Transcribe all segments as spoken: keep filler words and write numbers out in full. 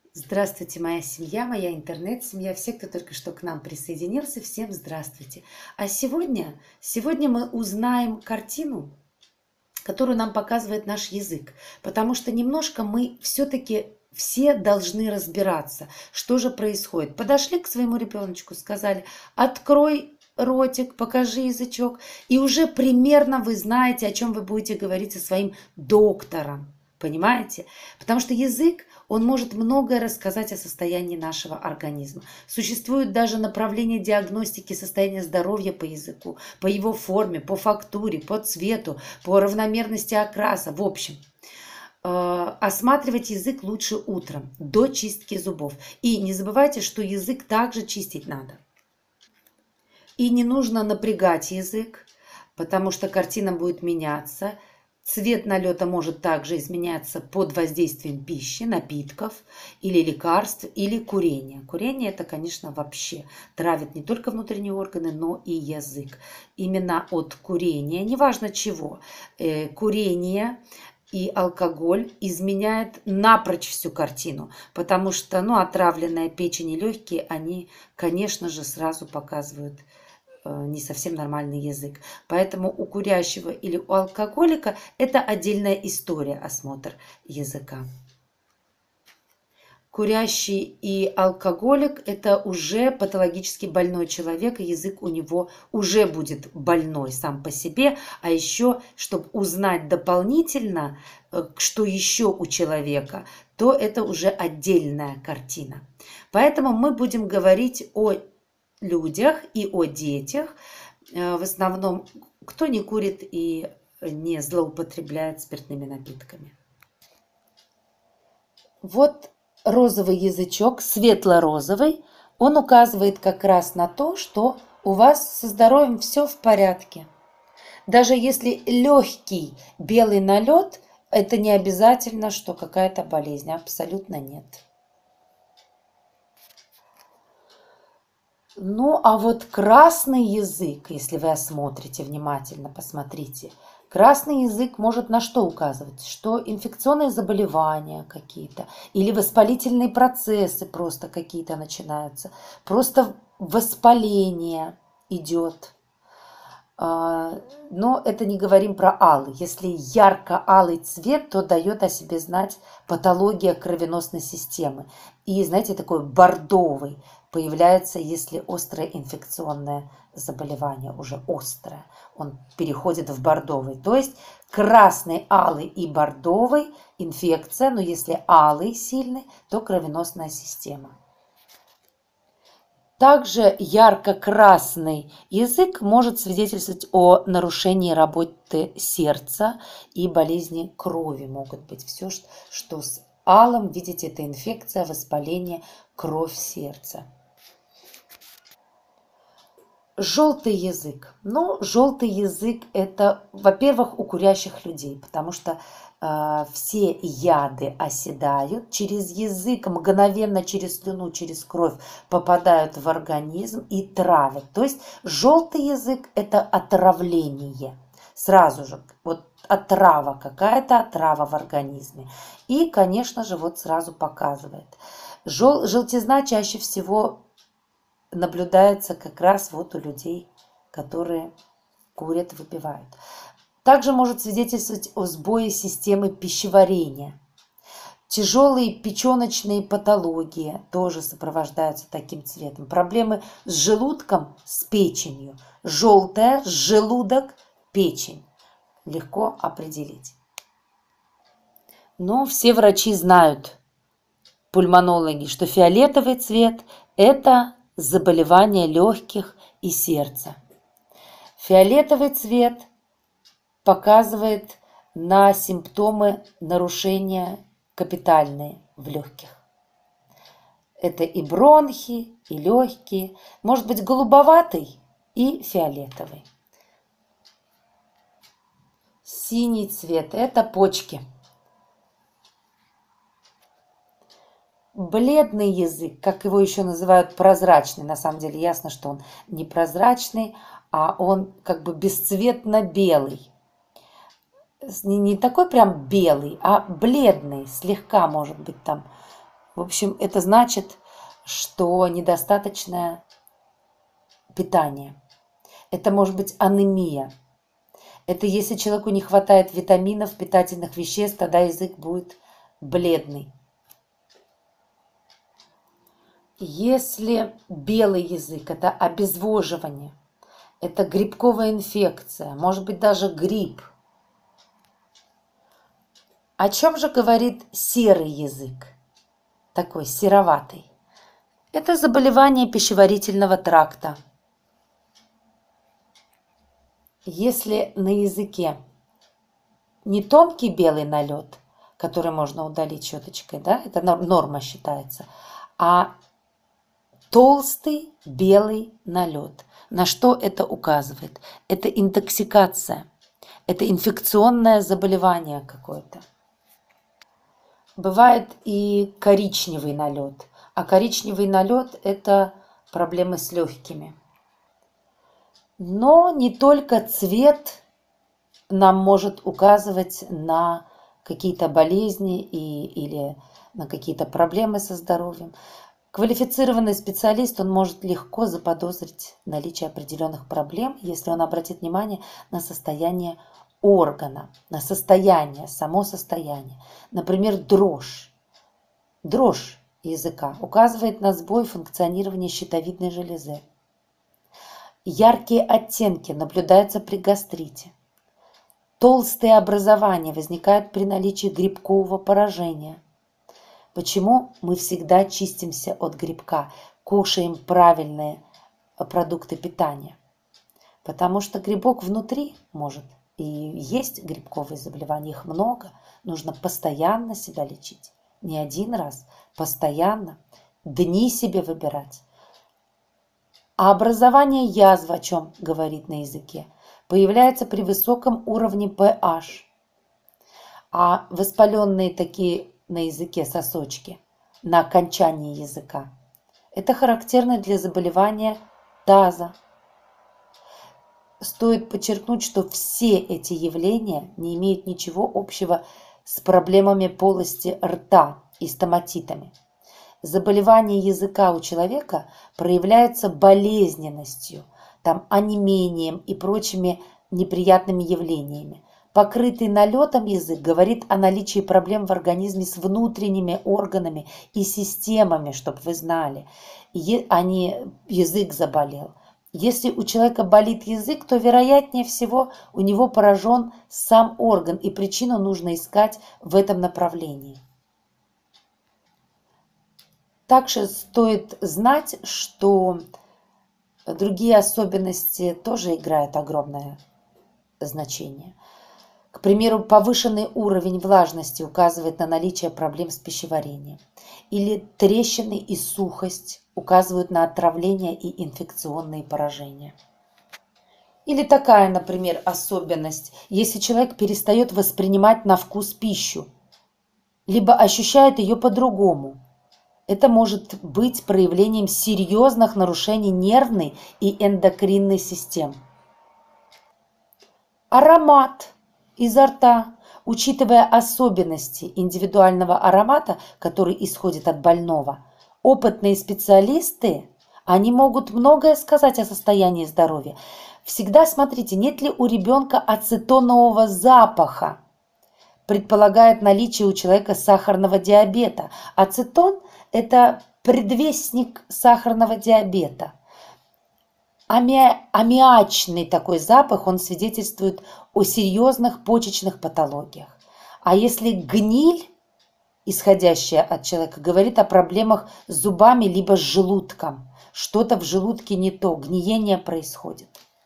Здравствуйте, моя семья, моя интернет-семья, все, кто только что к нам присоединился, всем здравствуйте. А сегодня, сегодня мы узнаем картину, которую нам показывает наш язык, потому что немножко мы все-таки все должны разбираться, что же происходит. Подошли к своему ребеночку, сказали: открой ротик, покажи язычок, и уже примерно вы знаете, о чем вы будете говорить со своим доктором. Понимаете? Потому что язык, он может многое рассказать о состоянии нашего организма. Существуют даже направления диагностики состояния здоровья по языку, по его форме, по фактуре, по цвету, по равномерности окраса. В общем, э, осматривать язык лучше утром, до чистки зубов. И не забывайте, что язык также чистить надо. И не нужно напрягать язык, потому что картина будет меняться. Цвет налета может также изменяться под воздействием пищи, напитков или лекарств, или курения. Курение это, конечно, вообще травит не только внутренние органы, но и язык. Именно от курения, неважно чего, э, курение и алкоголь изменяет напрочь всю картину, потому что, ну, отравленная печень и легкие, они, конечно же, сразу показывают не совсем нормальный язык. Поэтому у курящего или у алкоголика это отдельная история, осмотр языка. Курящий и алкоголик – это уже патологически больной человек, и язык у него уже будет больной сам по себе. А еще, чтобы узнать дополнительно, что еще у человека, то это уже отдельная картина. Поэтому мы будем говорить о людях и о детях, в основном, кто не курит и не злоупотребляет спиртными напитками. Вот розовый язычок, светло-розовый, он указывает как раз на то, что у вас со здоровьем все в порядке. Даже если легкий белый налет, это не обязательно, что какая-то болезнь, абсолютно нет. Ну, а вот красный язык, если вы осмотрите внимательно, посмотрите, красный язык может на что указывать? Что инфекционные заболевания какие-то или воспалительные процессы просто какие-то начинаются, просто воспаление идет. Но это не говорим про алый. Если ярко-алый цвет, то дает о себе знать патология кровеносной системы. И, знаете, такой бордовый появляется, если острое инфекционное заболевание, уже острое, он переходит в бордовый. То есть красный, алый и бордовый инфекция, но если алый сильный, то кровеносная система. Также ярко-красный язык может свидетельствовать о нарушении работы сердца, и болезни крови могут быть. Все, что с алым, видите, это инфекция, воспаление, кровь сердца. Желтый язык. Ну, желтый язык это, во-первых, у курящих людей, потому что э, все яды оседают через язык, мгновенно через слюну, через кровь попадают в организм и травят. То есть желтый язык это отравление. Сразу же, вот отрава, какая-то отрава в организме. И, конечно же, вот сразу показывает. Жел, желтизна чаще всего наблюдается как раз вот у людей, которые курят, выпивают. Также может свидетельствовать о сбое системы пищеварения. Тяжелые печеночные патологии тоже сопровождаются таким цветом. Проблемы с желудком, с печенью. Желтая, желудок, печень. Легко определить. Но все врачи знают, пульмонологи, что фиолетовый цвет – это заболевания легких и сердца. Фиолетовый цвет показывает на симптомы нарушения капитальные в легких. Это и бронхи, и легкие. Может быть голубоватый и фиолетовый. Синий цвет – это почки. Бледный язык, как его еще называют, прозрачный, на самом деле ясно, что он не прозрачный, а он как бы бесцветно-белый. Не, не такой прям белый, а бледный, слегка может быть там В общем, это значит, что недостаточное питание. Это может быть анемия. Это если человеку не хватает витаминов, питательных веществ, тогда язык будет бледный. Если белый язык – это обезвоживание, это грибковая инфекция, может быть даже грипп. О чем же говорит серый язык, такой сероватый? Это заболевание пищеварительного тракта. Если на языке не тонкий белый налет, который можно удалить щеточкой, да, это норма считается, а толстый белый налет. На что это указывает? Это интоксикация, это инфекционное заболевание какое-то. Бывает и коричневый налет, а коричневый налет – это проблемы с легкими. Но не только цвет нам может указывать на какие-то болезни и, или на какие-то проблемы со здоровьем. Квалифицированный специалист, он может легко заподозрить наличие определенных проблем, если он обратит внимание на состояние органа, на состояние, само состояние. Например, дрожь. Дрожь языка указывает на сбой функционирования щитовидной железы. Яркие оттенки наблюдаются при гастрите. Толстые образования возникают при наличии грибкового поражения. Почему мы всегда чистимся от грибка, кушаем правильные продукты питания? Потому что грибок внутри может, и есть грибковые заболевания, их много, нужно постоянно себя лечить. Не один раз, постоянно, дни себе выбирать. А образование язв, о чем говорит на языке, появляется при высоком уровне pH. А воспаленные такие на языке сосочки на окончании языка – это характерно для заболевания таза. Стоит подчеркнуть, что все эти явления не имеют ничего общего с проблемами полости рта и стоматитами. Заболевание языка у человека проявляется болезненностью, там, онемением и прочими неприятными явлениями. Покрытый налетом язык говорит о наличии проблем в организме с внутренними органами и системами, чтобы вы знали. А не язык заболел. Если у человека болит язык, то вероятнее всего у него поражен сам орган, и причину нужно искать в этом направлении. Также стоит знать, что другие особенности тоже играют огромное значение. К примеру, повышенный уровень влажности указывает на наличие проблем с пищеварением. Или трещины и сухость указывают на отравление и инфекционные поражения. Или такая, например, особенность, если человек перестает воспринимать на вкус пищу, либо ощущает ее по-другому. Это может быть проявлением серьезных нарушений нервной и эндокринной систем. Аромат изо рта, учитывая особенности индивидуального аромата, который исходит от больного, опытные специалисты, они могут многое сказать о состоянии здоровья. Всегда смотрите, нет ли у ребенка ацетонового запаха. Предполагает наличие у человека сахарного диабета. Ацетон – это предвестник сахарного диабета. Ами... Аммиачный такой запах, он свидетельствует о серьезных почечных патологиях. А если гниль, исходящая от человека, говорит о проблемах с зубами либо с желудком, что-то в желудке не то, гниение происходит.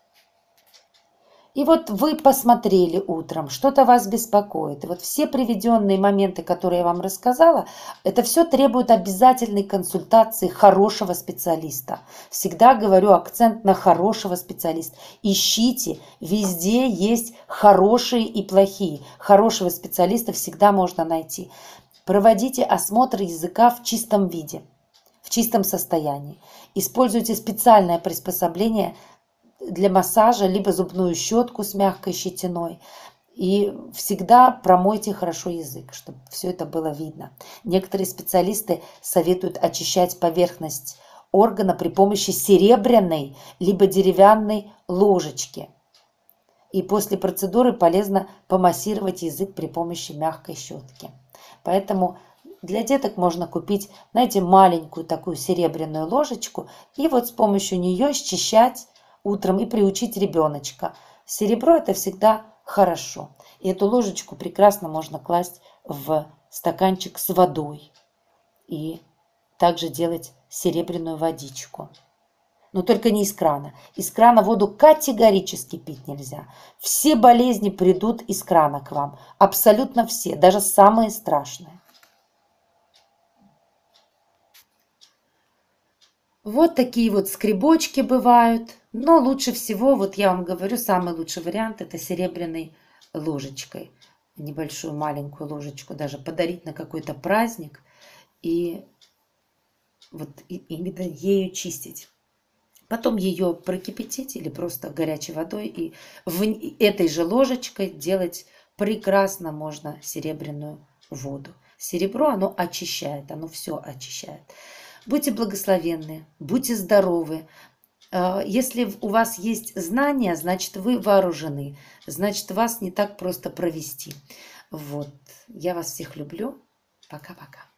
И вот вы посмотрели утром, что-то вас беспокоит. И вот все приведенные моменты, которые я вам рассказала, это все требует обязательной консультации хорошего специалиста. Всегда говорю акцент на хорошего специалиста. Ищите, везде есть хорошие и плохие. Хорошего специалиста всегда можно найти. Проводите осмотр языка в чистом виде, в чистом состоянии. Используйте специальное приспособление для массажа, либо зубную щетку с мягкой щетиной. И всегда промойте хорошо язык, чтобы все это было видно. Некоторые специалисты советуют очищать поверхность органа при помощи серебряной либо деревянной ложечки. И после процедуры полезно помассировать язык при помощи мягкой щетки. Поэтому для деток можно купить, знаете, маленькую такую серебряную ложечку и вот с помощью нее счищать утром и приучить ребеночка. Серебро это всегда хорошо. И эту ложечку прекрасно можно класть в стаканчик с водой. И также делать серебряную водичку. Но только не из крана. Из крана воду категорически пить нельзя. Все болезни придут из крана к вам. Абсолютно все, даже самые страшные. Вот такие вот скребочки бывают. Но лучше всего, вот я вам говорю, самый лучший вариант это серебряной ложечкой. Небольшую маленькую ложечку даже подарить на какой-то праздник и вот именно ею чистить. Потом ее прокипятить или просто горячей водой и в этой же ложечкой делать прекрасно можно серебряную воду. Серебро, оно очищает, оно все очищает. Будьте благословенны, будьте здоровы. Если у вас есть знания, значит вы вооружены, значит вас не так просто провести. Вот. Я вас всех люблю. Пока-пока.